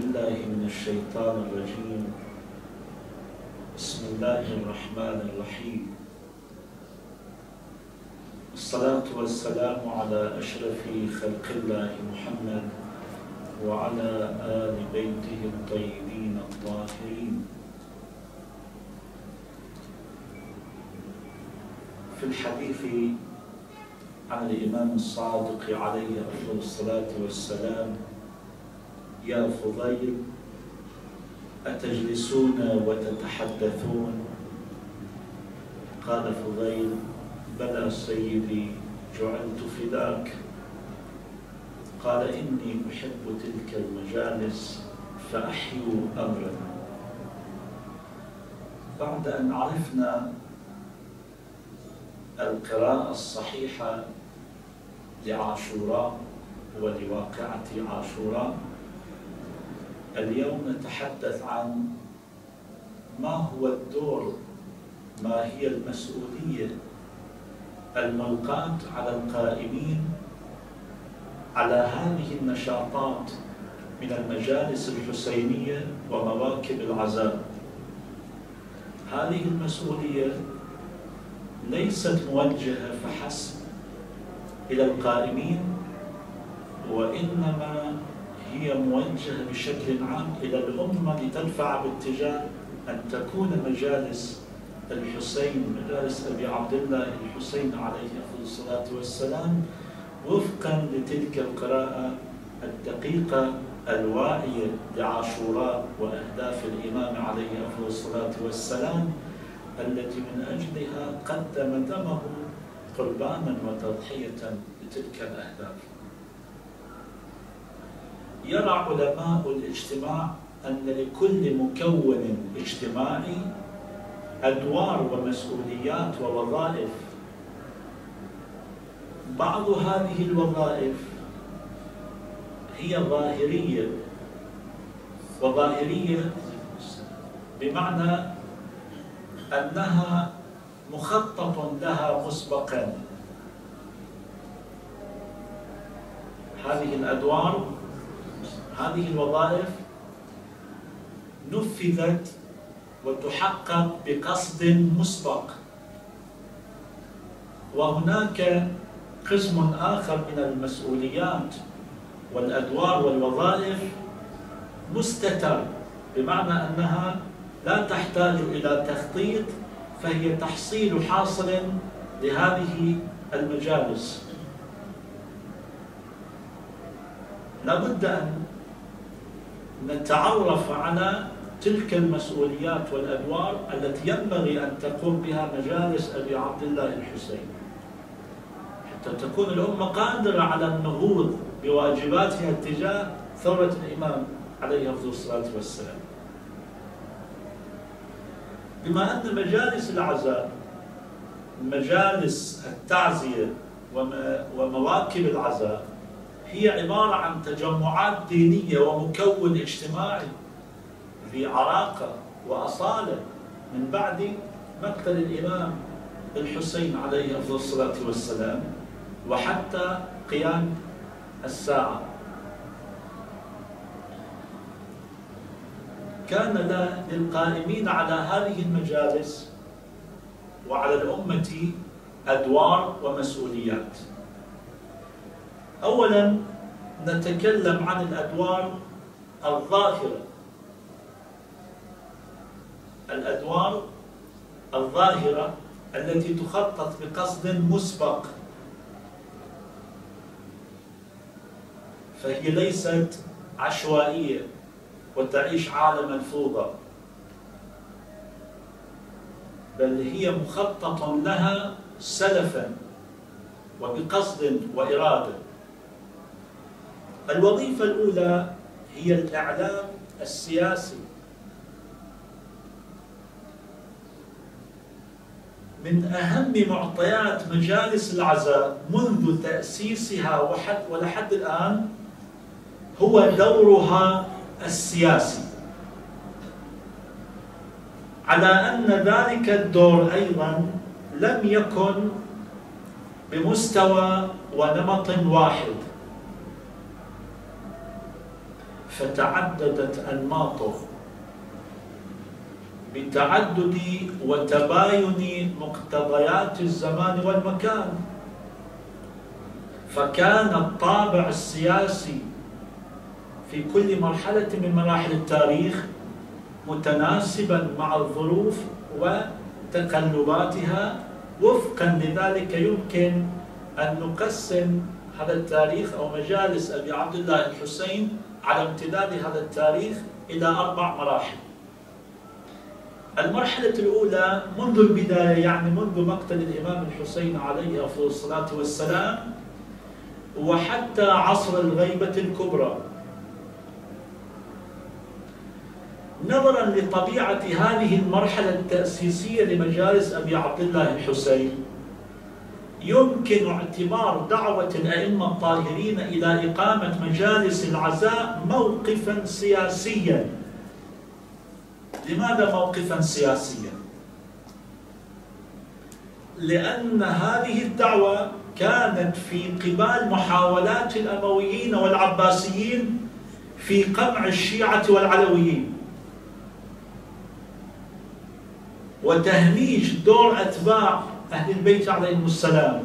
بالله من الشيطان الرجيم. بسم الله الرحمن الرحيم. الصلاة والسلام على أشرف خلق الله محمد وعلى آل بيته الطيبين الطاهرين. في الحديث عن الإمام الصادق عليه أفضل الصلاة والسلام: يا فضيل، أتجلسون وتتحدثون؟ قال فضيل: بلى سيدي، جعلت فداك. قال: إني أحب تلك المجالس فأحيوا أمرنا. بعد أن عرفنا القراءة الصحيحة لعاشوراء ولواقعة عاشوراء، اليوم نتحدث عن ما هو الدور، ما هي المسؤولية الملقاة على القائمين على هذه النشاطات من المجالس الحسينية ومواكب العزاء. هذه المسؤولية ليست موجهة فحسب إلى القائمين، وإنما هي موجهة بشكل عام إلى الأمة لتدفع باتجاه أن تكون مجالس الحسين، مجالس أبي عبد الله الحسين عليه أفضل الصلاة والسلام، وفقا لتلك القراءة الدقيقة الواعية لعاشوراء وأهداف الإمام عليه أفضل الصلاة والسلام، التي من أجلها قدم دمه قربانا وتضحية لتلك الأهداف. يرى علماء الاجتماع أن لكل مكون اجتماعي أدوار ومسؤوليات ووظائف. بعض هذه الوظائف هي ظاهرية، وظاهرية بمعنى أنها مخطط لها مسبقا. هذه الأدوار، هذه الوظائف نفذت وتحقق بقصد مسبق، وهناك قسم آخر من المسؤوليات والأدوار والوظائف مستتر، بمعنى أنها لا تحتاج إلى تخطيط، فهي تحصيل حاصل لهذه المجالس. لابد أن نتعرف على تلك المسؤوليات والأدوار التي ينبغي أن تقوم بها مجالس أبي عبد الله الحسين، حتى تكون الأمة قادرة على النهوض بواجباتها تجاه ثورة الإمام عليه أفضل الصلاة والسلام. بما أن مجالس العزاء، مجالس التعزية ومواكب العزاء هي عبارة عن تجمعات دينية ومكون اجتماعي ذي عراقة وأصالة من بعد مقتل الإمام الحسين عليه أفضل الصلاة والسلام وحتى قيام الساعة. كان للقائمين على هذه المجالس وعلى الأمة أدوار ومسؤوليات. أولا نتكلم عن الأدوار الظاهرة. الأدوار الظاهرة التي تخطط بقصد مسبق، فهي ليست عشوائية وتعيش عالم الفوضى، بل هي مخطط لها سلفا وبقصد وإرادة. الوظيفة الأولى هي الإعلام السياسي. من أهم معطيات مجالس العزاء منذ تأسيسها ولحد الآن هو دورها السياسي، على أن ذلك الدور أيضا لم يكن بمستوى ونمط واحد، فتعددت أنماطه بتعدد وتباين مقتضيات الزمان والمكان، فكان الطابع السياسي في كل مرحلة من مراحل التاريخ متناسبا مع الظروف وتقلباتها. وفقا لذلك يمكن أن نقسم هذا التاريخ أو مجالس أبي عبد الله الحسين على امتداد هذا التاريخ إلى 4 مراحل. المرحلة الأولى منذ البداية، يعني منذ مقتل الإمام الحسين عليه أفضل الصلاة والسلام وحتى عصر الغيبة الكبرى. نظرا لطبيعة هذه المرحلة التأسيسية لمجالس أبي عبد الله الحسين، يمكن اعتبار دعوة الأئمة الطاهرين إلى إقامة مجالس العزاء موقفا سياسيا. لماذا موقفا سياسيا؟ لأن هذه الدعوة كانت في قبال محاولات الأمويين والعباسيين في قمع الشيعة والعلويين وتهميش دور أتباع أهل البيت عليهم السلام.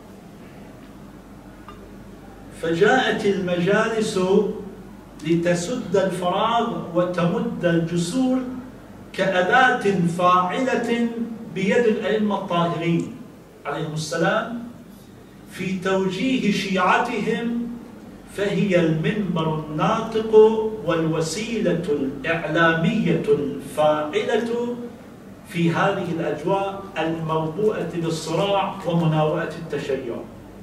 فجاءت المجالس لتسد الفراغ وتمد الجسور كأداة فاعلة بيد الأئمة الطاهرين عليهم السلام في توجيه شيعتهم، فهي المنبر الناطق والوسيلة الإعلامية الفاعلة في هذه الأجواء الموبوءة بالصراع ومناوئة التشيع.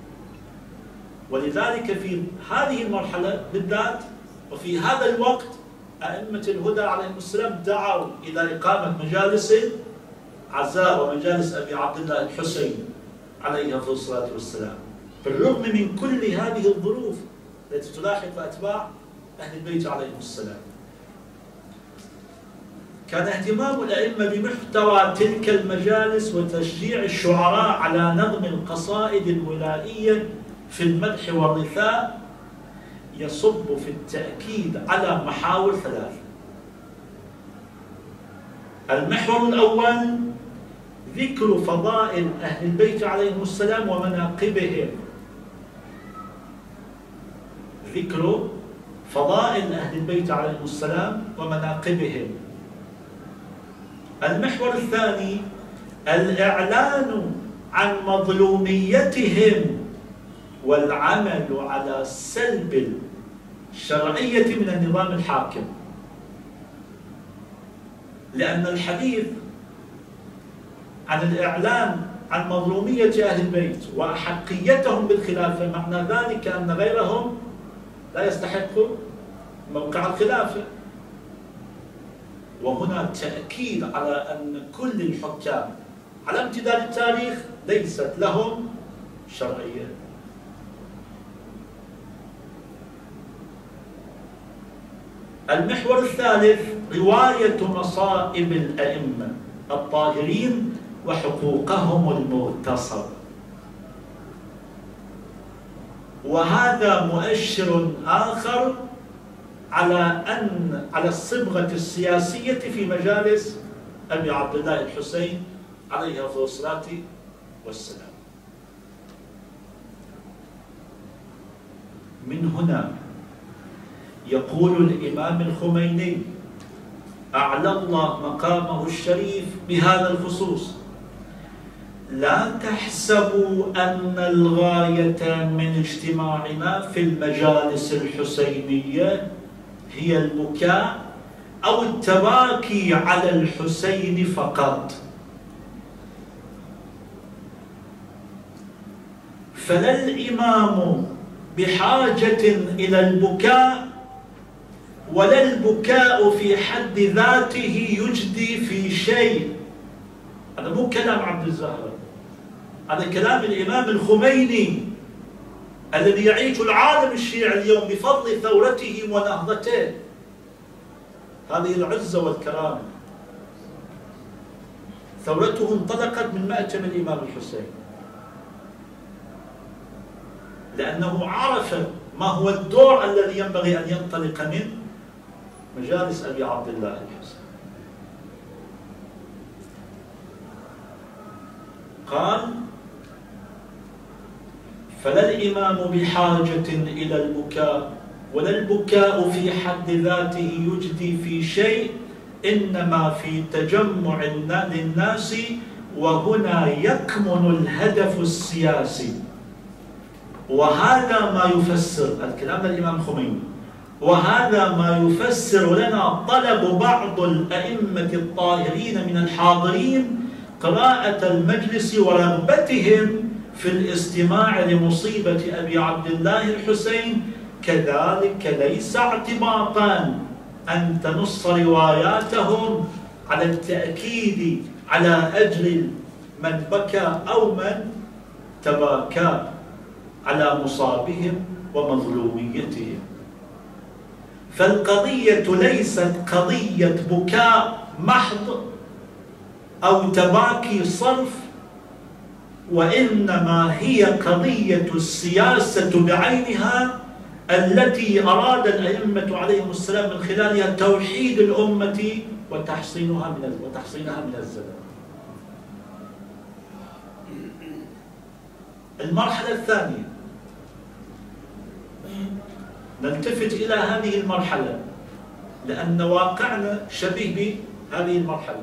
ولذلك في هذه المرحلة بالذات وفي هذا الوقت أئمة الهدى عليهم السلام دعوا إلى إقامة مجالس عزاء ومجالس أبي عبد الله الحسين عليه أفضل الصلاة والسلام، بالرغم من كل هذه الظروف التي تلاحق أتباع أهل البيت عليهم السلام. كان اهتمام الأئمة بمحتوى تلك المجالس وتشجيع الشعراء على نظم القصائد الولائية في المدح والرثاء يصب في التأكيد على محاور 3. المحور الأول ذكر فضائل أهل البيت عليهم السلام ومناقبهم. ذكر فضائل أهل البيت عليهم السلام ومناقبهم. المحور الثاني الإعلان عن مظلوميتهم والعمل على سلب الشرعية من النظام الحاكم، لأن الحديث عن الإعلان عن مظلومية أهل البيت وأحقيتهم بالخلافة معنى ذلك أن غيرهم لا يستحق موقع الخلافة. وهنا تأكيد على أن كل الحكام على امتداد التاريخ ليست لهم شرعية. المحور الثالث رواية مصائب الأئمة الطاهرين وحقوقهم المغتصبة، وهذا مؤشر آخر على الصبغة السياسية في مجالس أبي عبد الله الحسين عليه أفضل الصلاة والسلام. من هنا يقول الإمام الخميني أعلى الله مقامه الشريف بهذا الخصوص: لا تحسبوا أن الغاية من اجتماعنا في المجالس الحسينية هي البكاء أو التباكي على الحسين فقط، فلا الإمام بحاجة إلى البكاء ولا البكاء في حد ذاته يجدي في شيء. هذا مو كلام عبد الزهراء، هذا كلام الإمام الخميني الذي يعيش العالم الشيعي اليوم بفضل ثورته ونهضته، هذه العزة والكرامة. ثورته انطلقت من مأتم الإمام الحسين، لأنه عرف ما هو الدور الذي ينبغي أن ينطلق منه مجالس أبي عبد الله الحسين. قال: فلا الإمام بحاجة إلى البكاء، ولا البكاء في حد ذاته يجدي في شيء، إنما في تجمع للناس، وهنا يكمن الهدف السياسي. وهذا ما يفسر الكلام الإمام خميني، وهذا ما يفسر لنا طلب بعض الأئمة الطاهرين من الحاضرين قراءة المجلس ورغبتهم في الاستماع لمصيبة أبي عبد الله الحسين، كذلك ليس اعتباطا أن تنص رواياتهم على التأكيد على أجل من بكى أو من تباكى على مصابهم ومظلوميتهم. فالقضية ليست قضية بكاء محض أو تباكي صرف، وإنما هي قضية السياسة بعينها التي أراد الأئمة عليهم السلام من خلالها توحيد الأمة وتحصينها من الزلل. المرحلة الثانية، نلتفت إلى هذه المرحلة لأن واقعنا شبيه بهذه المرحلة.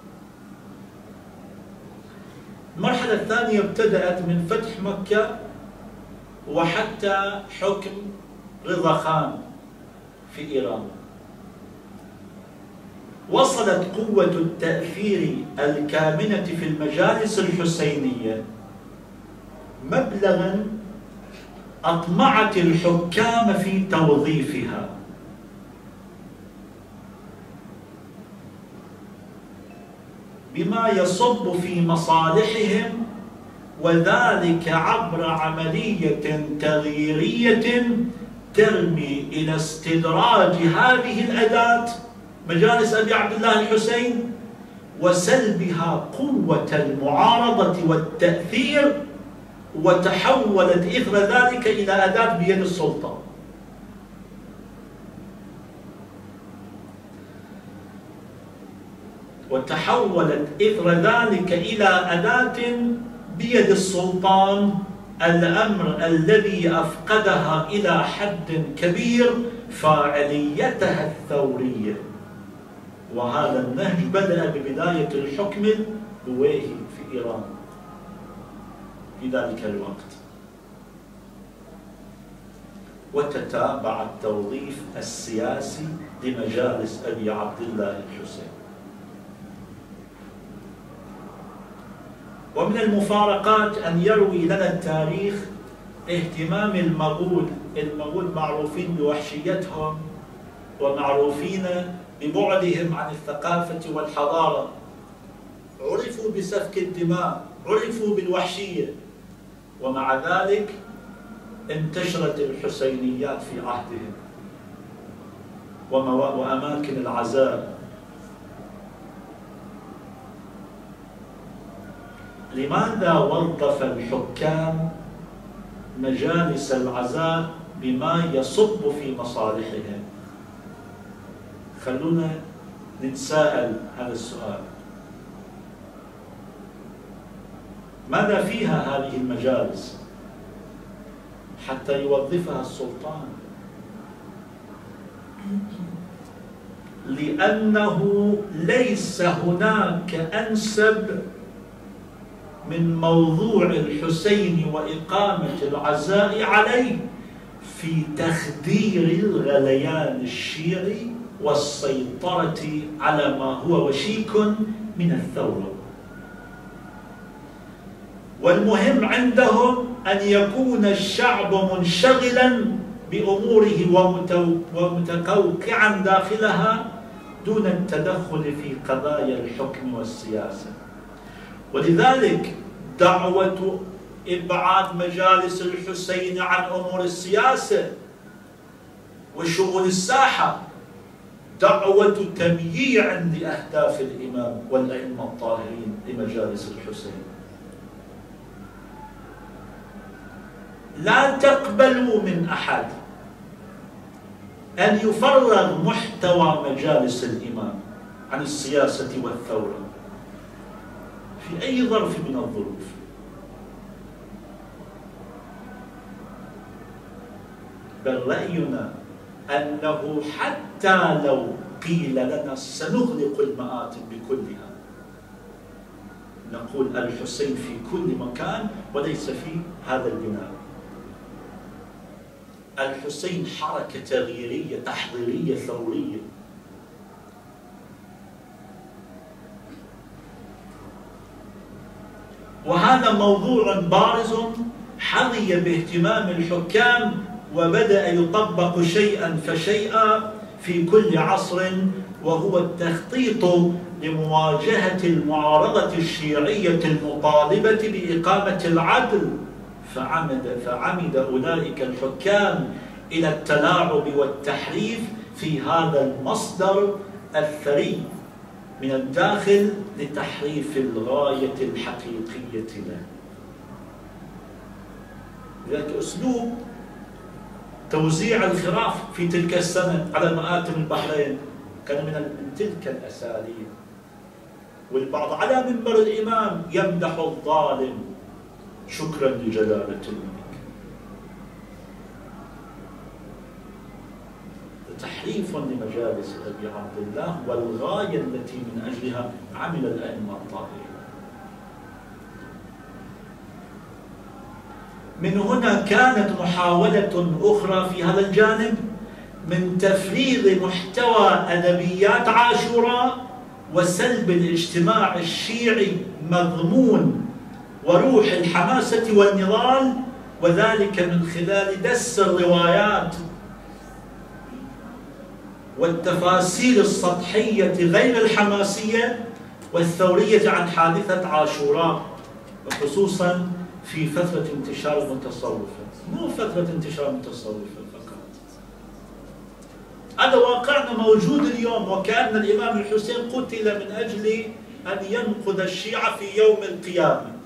المرحلة الثانية ابتدأت من فتح مكة وحتى حكم رضا خان في إيران. وصلت قوة التأثير الكامنة في المجالس الحسينية مبلغا أطمعت الحكام في توظيفها، بما يصب في مصالحهم، وذلك عبر عملية تغييرية ترمي إلى استدراج هذه الأداة مجالس أبي عبد الله الحسين وسلبها قوة المعارضة والتأثير، وتحولت إثر ذلك إلى أداة بيد السلطة. وتحولت إثر ذلك إلى أداة بيد السلطان، الأمر الذي أفقدها إلى حد كبير فاعليتها الثورية. وهذا النهج بدأ ببداية الحكم البويهي في إيران في ذلك الوقت، وتتابع التوظيف السياسي لمجالس أبي عبد الله الحسين. ومن المفارقات أن يروي لنا التاريخ اهتمام المغول معروفين بوحشيتهم ومعروفين ببعدهم عن الثقافة والحضارة، عرفوا بسفك الدماء، عرفوا بالوحشية، ومع ذلك انتشرت الحسينيات في عهدهم وأماكن العزاء. لماذا وظف الحكام مجالس العزاء بما يصب في مصالحهم؟ خلونا نتساءل هذا السؤال. ماذا فيها هذه المجالس حتى يوظفها السلطان؟ لأنه ليس هناك أنسب من موضوع الحسين وإقامة العزاء عليه في تخدير الغليان الشيعي والسيطرة على ما هو وشيك من الثورة. والمهم عندهم أن يكون الشعب منشغلا بأموره ومتقوقعا داخلها دون التدخل في قضايا الحكم والسياسة. ولذلك دعوة إبعاد مجالس الحسين عن أمور السياسة وشؤون الساحة دعوة تمييع لأهداف الإمام والأئمة الطاهرين لمجالس الحسين. لا تقبلوا من أحد أن يفرغ محتوى مجالس الإمام عن السياسة والثورة في أي ظرف من الظروف. بل رأينا أنه حتى لو قيل لنا سنغلق المآتم بكلها، نقول الحسين في كل مكان وليس في هذا البناء. الحسين حركة تغييرية تحضيرية ثورية. وهذا موضوع بارز حظي باهتمام الحكام، وبدأ يطبق شيئا فشيئا في كل عصر، وهو التخطيط لمواجهة المعارضة الشيعية المطالبة بإقامة العدل. فعمد أولئك الحكام إلى التلاعب والتحريف في هذا المصدر الثري من الداخل لتحريف الغاية الحقيقية له. لذلك أسلوب توزيع الخراف في تلك السنة على مآتم البحرين كان من تلك الأساليب. والبعض على منبر الإمام يمدح الظالم شكرا لجلالة الملك. تحريف لمجالس أبي عبد الله، والغاية التي من أجلها عمل الأئمة الطاهرين. من هنا كانت محاولة أخرى في هذا الجانب من تفريغ محتوى أدبيات عاشوراء وسلب الاجتماع الشيعي مضمون وروح الحماسة والنضال، وذلك من خلال دس الروايات والتفاصيل السطحية غير الحماسية والثورية عن حادثة عاشوراء، وخصوصا في فترة انتشار المتصوفة. مو فترة انتشار المتصوفة فقط، هذا واقعنا موجود اليوم. وكأن الإمام الحسين قتل من أجل أن ينقذ الشيعة في يوم القيامة.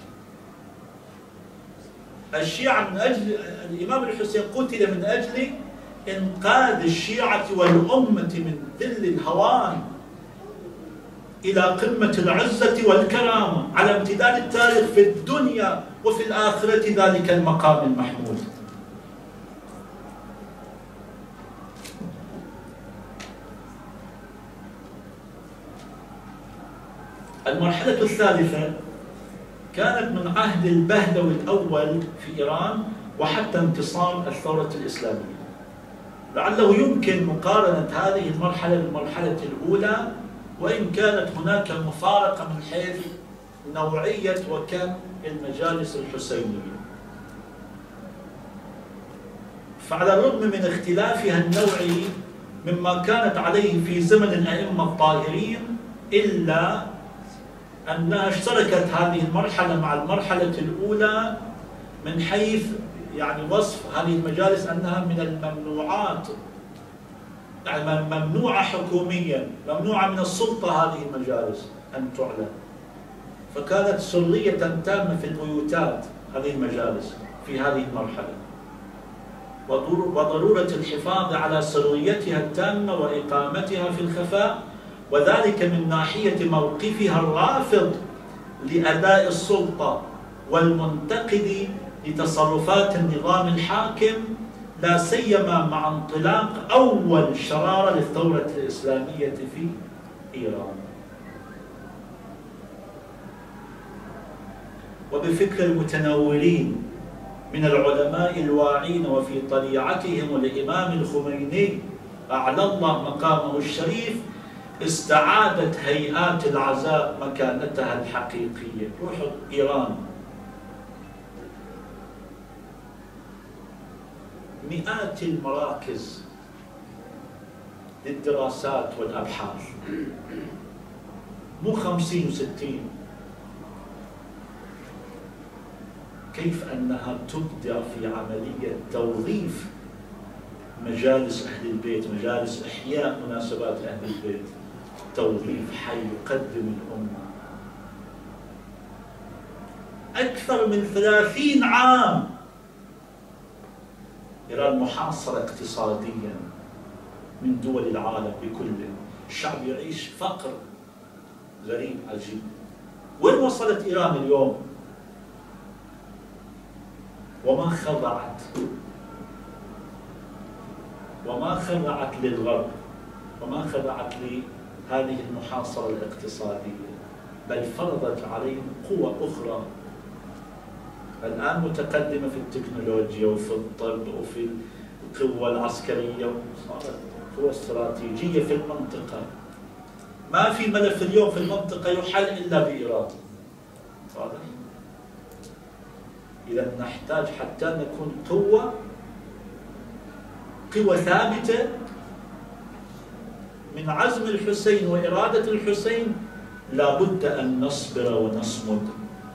الشيعة من أجل الإمام الحسين قتل من أجل إنقاذ الشيعة والأمة من ذل الهوان إلى قمة العزة والكرامة على امتداد التاريخ في الدنيا وفي الآخرة، ذلك المقام المحمود. المرحلة الثالثة كانت من عهد البهلوي الأول في إيران وحتى انتصار الثورة الإسلامية. لعله يمكن مقارنة هذه المرحلة بالمرحلة الأولى، وإن كانت هناك مفارقة من حيث نوعية وكم المجالس الحسينية. فعلى الرغم من اختلافها النوعي مما كانت عليه في زمن الأئمة الطاهرين، إلا أنها اشتركت هذه المرحلة مع المرحلة الأولى من حيث يعني وصف هذه المجالس أنها من الممنوعات، يعني ممنوعة حكوميا، ممنوعة من السلطة هذه المجالس أن تعلن. فكانت سرية تامة في البيوتات هذه المجالس في هذه المرحلة، وضرورة الحفاظ على سريتها التامة وإقامتها في الخفاء، وذلك من ناحية موقفها الرافض لأداء السلطة والمنتقد لتصرفات النظام الحاكم، لا سيما مع انطلاق أول شرارة للثورة الإسلامية في إيران. وبفكر المتنورين من العلماء الواعين وفي طليعتهم الإمام الخميني أعلى الله مقامه الشريف، استعادت هيئات العزاء مكانتها الحقيقية. روحوا إيران، مئات المراكز للدراسات والأبحاث، مو 50 و60. كيف أنها تبدع في عملية توظيف مجالس أهل البيت، مجالس إحياء مناسبات أهل البيت، توظيف حي يقدم الأمة. أكثر من 30 عام إيران محاصرة اقتصاديا من دول العالم بكله. الشعب يعيش فقر غريب عجيب. وين وصلت إيران اليوم؟ وما خضعت للغرب، وما خضعت لهذه المحاصرة الاقتصادية، بل فرضت عليهم قوى أخرى الآن متقدمة في التكنولوجيا وفي الطب وفي القوة العسكرية، وصارت قوة استراتيجية في المنطقة. ما في ملف اليوم في المنطقة يحل إلا بإيران. واضح؟ إذا نحتاج حتى نكون قوة ثابتة من عزم الحسين وإرادة الحسين، لابد أن نصبر ونصمد.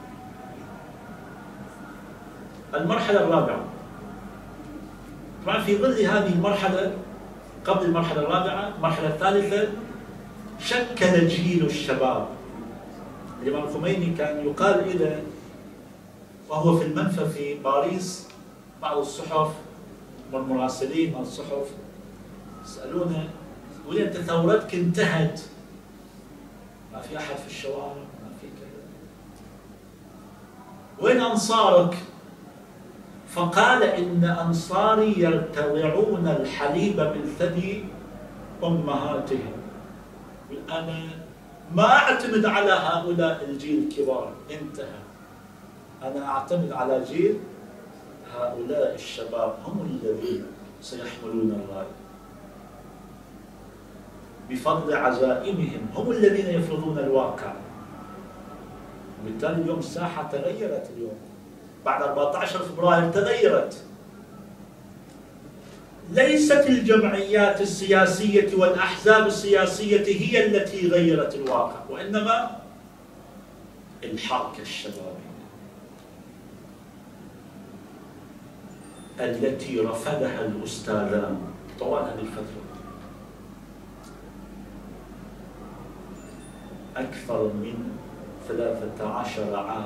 المرحلة الرابعة، طبعا في ظل هذه المرحلة، قبل المرحلة الرابعة المرحلة الثالثة، شكل جيل الشباب. الإمام الخميني كان يقال إلى وهو في المنفى في باريس، بعض الصحف والمراسلين من الصحف يسألونه، يقول أنت ثورتك انتهت، ما في أحد في الشوارع، ما في كذا، وين أنصارك؟ فقال إن أنصاري يرتضعون الحليب من ثدي أمهاتهم. أنا ما أعتمد على هؤلاء الجيل الكبار، انتهى. أنا أعتمد على جيل هؤلاء الشباب، هم الذين سيحملون الراية بفضل عزائمهم، هم الذين يفرضون الواقع. وبالتالي اليوم الساحة تغيرت، اليوم بعد 14 فبراير تغيرت. ليست الجمعيات السياسية والأحزاب السياسية هي التي غيرت الواقع، وإنما الحركة الشبابية التي رفضها الأستاذان طوال هذه الفترة. أكثر من 13 عام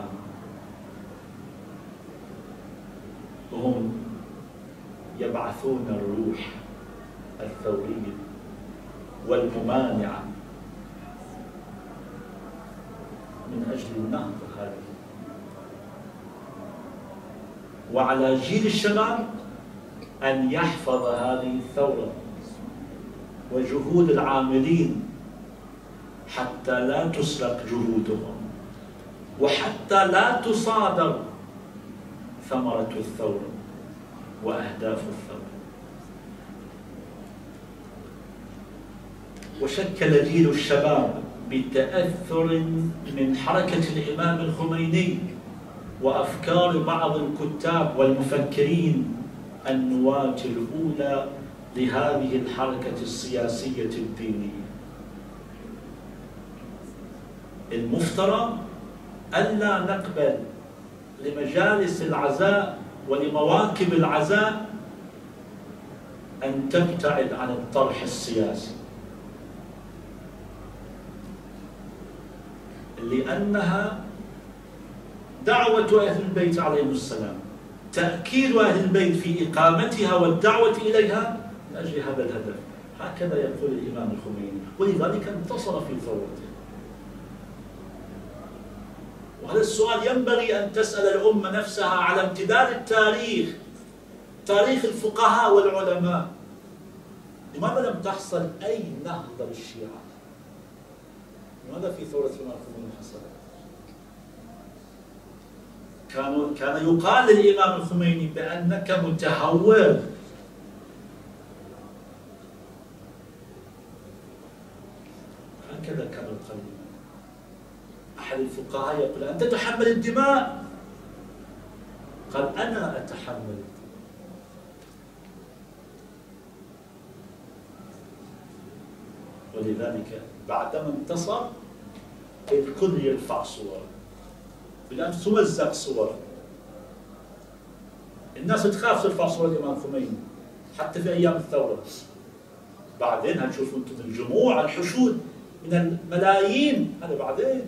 وهم يبعثون الروح الثورية والممانعة من أجل النهضة هذه. وعلى جيل الشباب أن يحفظ هذه الثورة وجهود العاملين حتى لا تسرق جهودهم، وحتى لا تصادر ثمرة الثورة وأهداف الثورة. وشكل جيل الشباب بتأثر من حركة الإمام الخميني وأفكار بعض الكتاب والمفكرين النواة الأولى لهذه الحركة السياسية الدينية. المفترض ألا نقبل لمجالس العزاء ولمواكب العزاء أن تبتعد عن الطرح السياسي، لأنها دعوة أهل البيت عليهم السلام، تأكيد أهل البيت في إقامتها والدعوة إليها من أجل هذا الهدف. هكذا يقول الإمام الخميني، ولذلك انتصر في ثورته. وهذا السؤال ينبغي أن تسأل الأمة نفسها على امتداد التاريخ، تاريخ الفقهاء والعلماء، لماذا لم تحصل أي نهضة للشيعة؟ لماذا في ثورة الإمام الخميني حصلت؟ كان يقال للإمام الخميني بأنك متهور، هكذا كان يقال. أحد الفقهاء يقول أنت تتحمل الدماء، قال أنا أتحمل. ولذلك بعدما انتصر الكل يرفع صور، بالأمس توزع صور، الناس تخاف ترفع صور الإمام الخميني حتى في أيام الثورة. بعدين هتشوفوا أنتم الجموع، الحشود من الملايين، هذا بعدين.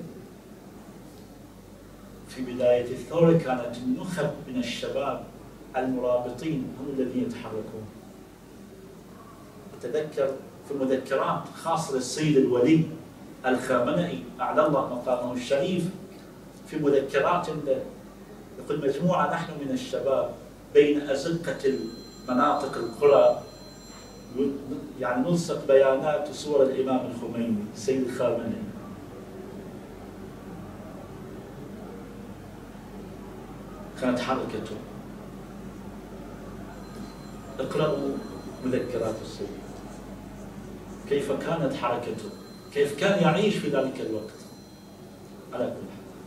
في بداية الثورة كانت النخب من الشباب المرابطين هم الذين يتحركون. تذكر في مذكرات خاصة للسيد الولي الخامنئي أعلى الله مقامه الشريف، في مذكرات يقول مجموعة نحن من الشباب بين أزقة المناطق القرى يعني نلصق بيانات وصور الإمام الخميني السيد الخامنئي. كانت حركته، اقرأوا مذكرات السيد كيف كانت حركته، كيف كان يعيش في ذلك الوقت. على كل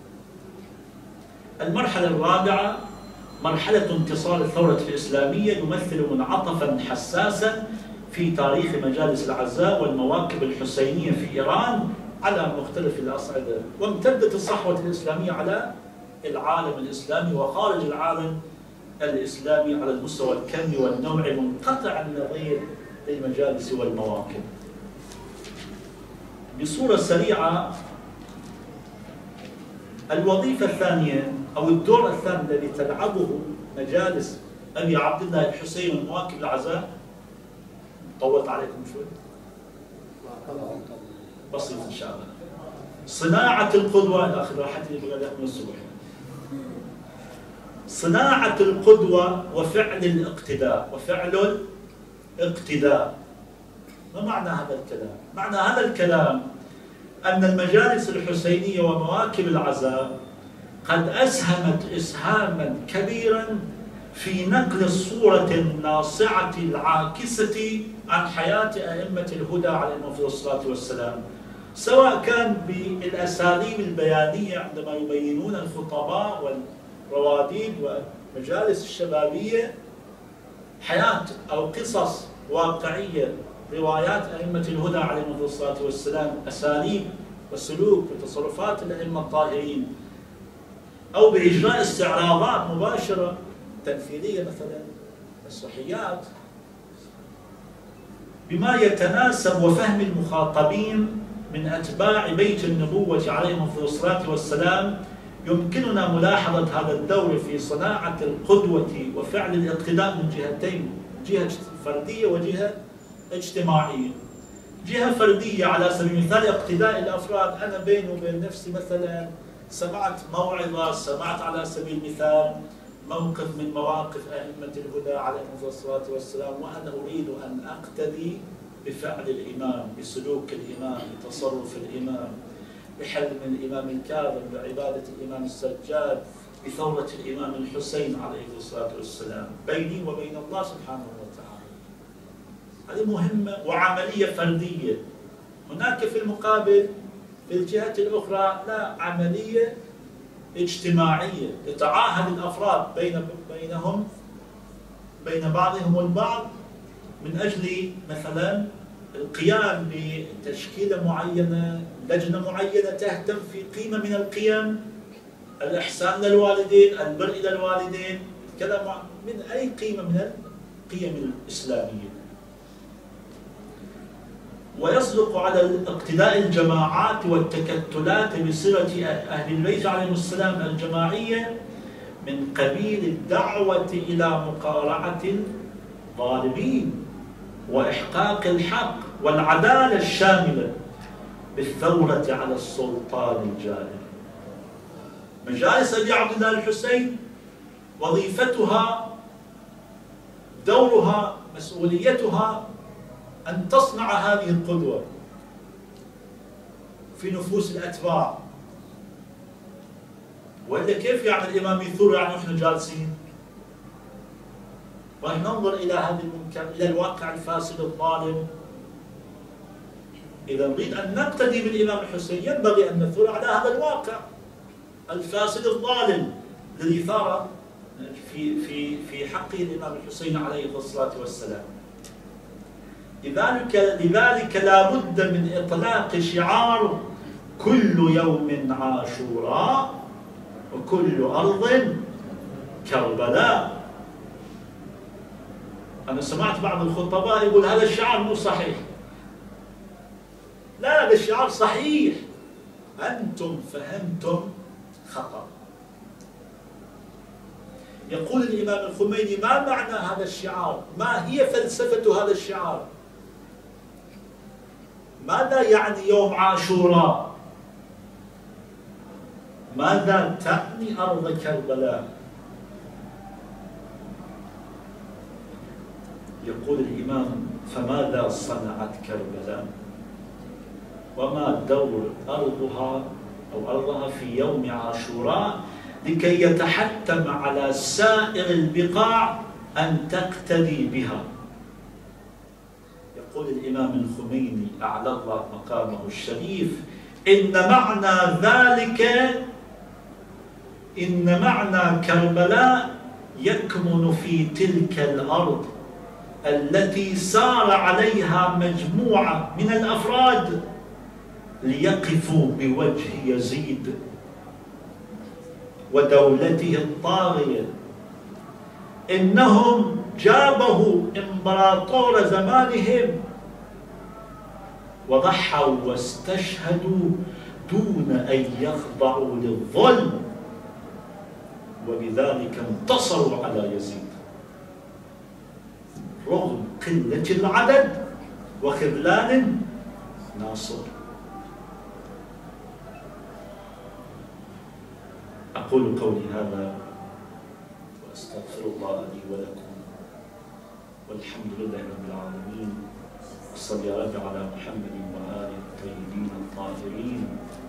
حال، المرحلة الرابعة مرحلة انتصار الثورة الإسلامية، يمثل منعطفا حساسا في تاريخ مجالس العزاء والمواكب الحسينية في إيران على مختلف الأصعدة، وامتدت الصحوة الإسلامية على العالم الإسلامي وخارج العالم الإسلامي على المستوى الكمي والنوعي منقطع النظير للمجالس والمواكب. بصورة سريعة، الوظيفة الثانية أو الدور الثاني الذي تلعبه مجالس أبي عبد الله الحسين والمواكب العزاء، طولت عليكم شوي؟ بسيط إن شاء الله. صناعة القدوة، الأخ راحتي من الصبح. صناعة القدوة وفعل الاقتداء، وفعل الاقتداء. ما معنى هذا الكلام؟ معنى هذا الكلام أن المجالس الحسينية ومواكب العزاء قد أسهمت إسهاما كبيرا في نقل الصورة الناصعة العاكسة عن حياة أئمة الهدى عليهم أفضل الصلاة والسلام، سواء كان بالأساليب البيانية عندما يبينون الخطباء والرواديد والمجالس الشبابية حياة أو قصص واقعية، روايات أئمة الهدى عليهم أفضل الصلاة والسلام، أساليب وسلوك وتصرفات الأئمة الطاهرين، أو بإجراء استعراضات مباشرة تمثيلية مثلا مسرحيات، بما يتناسب وفهم المخاطبين من أتباع بيت النبوة عليهم أفضل الصلاة والسلام. يمكننا ملاحظة هذا الدور في صناعة القدوة وفعل الاقتداء من جهتين، جهة فردية وجهة اجتماعية. جهة فردية على سبيل المثال اقتداء الأفراد، أنا بيني وبين نفسي مثلا سمعت موعظة، سمعت على سبيل المثال موقف من مواقف أئمة الهدى عليهم الصلاة والسلام، وأنا أريد أن أقتدي بفعل الإمام، بسلوك الإمام، بتصرف الإمام، بحلم الإمام الكاظم، بعبادة الإمام السجاد، بثورة الإمام الحسين عليه الصلاة والسلام، بيني وبين الله سبحانه وتعالى. هذه مهمة وعملية فردية. هناك في المقابل في الجهة الأخرى لا، عملية اجتماعية، يتعاهد الأفراد بينهم بين بعضهم البعض من أجل مثلا القيام بتشكيلة معينة، لجنة معينة تهتم في قيمة من القيم، الإحسان للوالدين، البر إلى الوالدين، كلام من أي قيمة من القيم الإسلامية. ويصدق على اقتداء الجماعات والتكتلات بصلة أهل البيت عليهم السلام الجماعية من قبيل الدعوة إلى مقارعة الظالمين وإحقاق الحق والعدالة الشاملة بالثورة على السلطان الجائر. مجالس أبي عبد الله الحسين وظيفتها، دورها، مسؤوليتها أن تصنع هذه القدوة في نفوس الأتباع. وإلا كيف يعني الإمام يثور يعني نحن جالسين؟ وننظر إلى هذه المنكر، إلى الواقع الفاسد الظالم. إذا نريد أن نقتدي بالإمام الحسين ينبغي أن نثور على هذا الواقع الفاسد الظالم الذي ثار في حقه الإمام الحسين عليه الصلاة والسلام. لذلك لا بد من إطلاق شعار كل يوم عاشوراء وكل أرض كربلاء. أنا سمعت بعض الخطباء يقول هذا الشعار مو صحيح. لا، هذا الشعار صحيح، أنتم فهمتم خطأ. يقول الإمام الخميني: ما معنى هذا الشعار؟ ما هي فلسفة هذا الشعار؟ ماذا يعني يوم عاشوراء؟ ماذا تعني أرض كربلاء؟ يقول الإمام: فماذا صنعت كربلاء؟ وما دور أرضها في يوم عاشوراء لكي يتحتم على سائر البقاع أن تقتدي بها؟ يقول الإمام الخميني أعلى الله مقامه الشريف: إن معنى كربلاء يكمن في تلك الأرض التي سار عليها مجموعة من الأفراد ليقفوا بوجه يزيد ودولته الطاغية. إنهم جابوا إمبراطور زمانهم وضحوا واستشهدوا دون أن يخضعوا للظلم، وبذلك انتصروا على يزيد رغم قلة العدد وخذلان ناصر. أقول قولي هذا وأستغفر الله لي ولكم، والحمد لله رب العالمين. وصل يا رب على محمد وآله الطيبين الطاهرين.